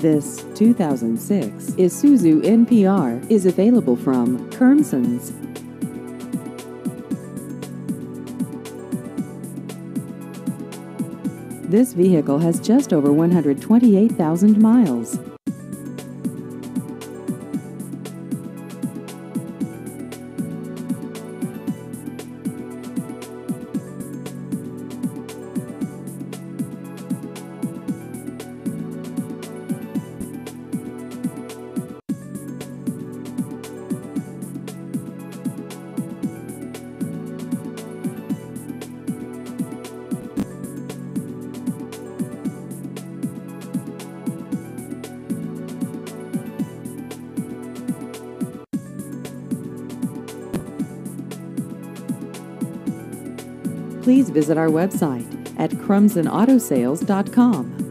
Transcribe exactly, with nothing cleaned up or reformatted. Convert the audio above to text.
This two thousand six Isuzu N P R is available from Curmsons. This vehicle has just over one hundred twenty-eight thousand miles. Please visit our website at crumson auto sales dot com.